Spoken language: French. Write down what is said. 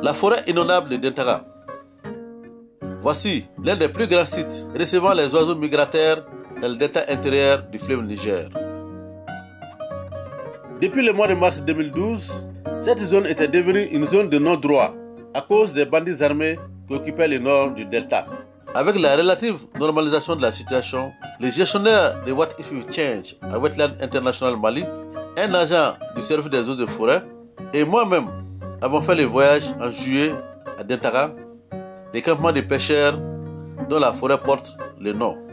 La forêt inondable de Dentara. Voici l'un des plus grands sites recevant les oiseaux migrateurs dans le delta intérieur du fleuve Niger. Depuis le mois de mars 2012, cette zone était devenue une zone de non-droit à cause des bandits armés qui occupaient le nord du delta. Avec la relative normalisation de la situation, les gestionnaires de What If You Change à Wetland International Mali, un agent du service des eaux et forêts, et moi-même avons fait le voyage en juillet à Dentara, des campements de pêcheurs dont la forêt porte le nom.